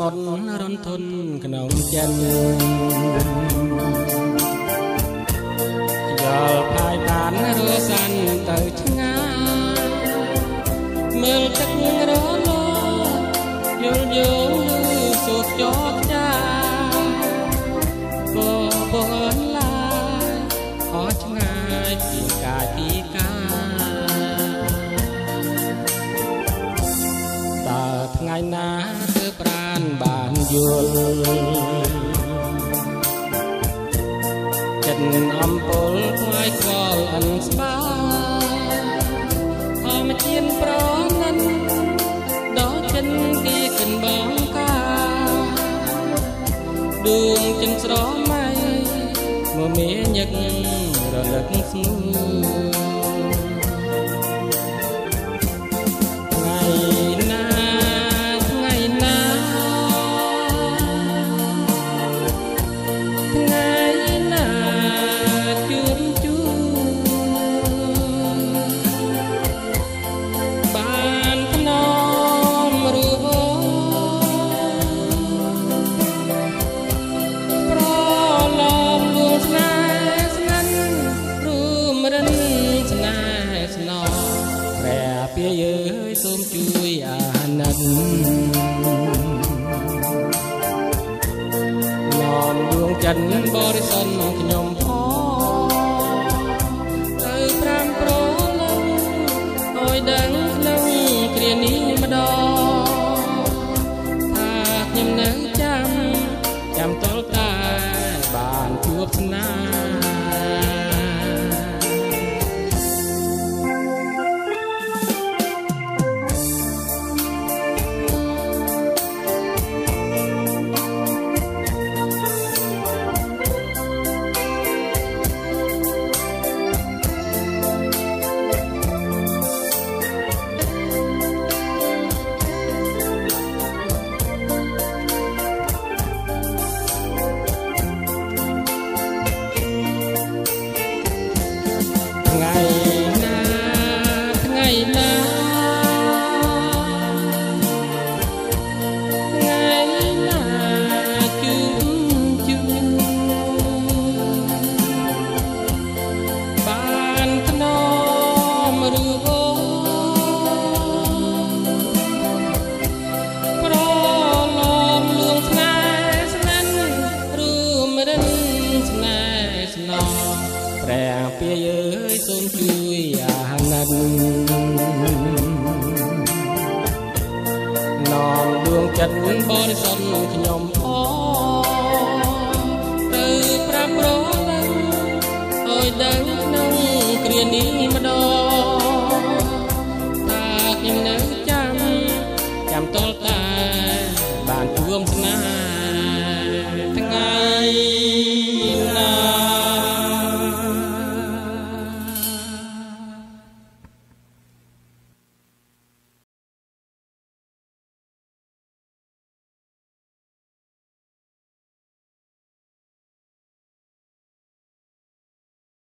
មុទ្ររន្ធធនក្នុងចិនយកផាយបានរសាន់ទៅឆ្ងាយមើលទឹករលយល់យល់សូកចកចាបនឡាយអស់ឆ្ងាយពីកាយពីកាតើថ្ងៃណាគឺប្រានបានយល់ចិត្តអំពលខ្វាយខ្វល់អិនស្បាអមជៀនប្រណិនដល់ចិនទីកិនបងកាដួងចិនស្រមៃមកមានញឹករលឹកស្ងួនសូមជួយអាណិតនាំដួងចិត្តបរិសុទ្ធខ្ញុំផងទៅប្រាំប្រលឹងឲ្យដឹងក្នុងគ្រានេះម្ដងថាខ្ញុំនៅចាំតលតែបានជួបស្នេហ៍ព្រះពាយអើយសូមជួយអាណិតនាំដួងចិត្តបរិសុទ្ធខ្ញុំផងទៅប្រាប់ប្រលឹងឲ្យដឹងក្នុងគ្រានេះម្ដងថាខ្ញុំនៅចាំតលតែបានជួបស្នេហ៍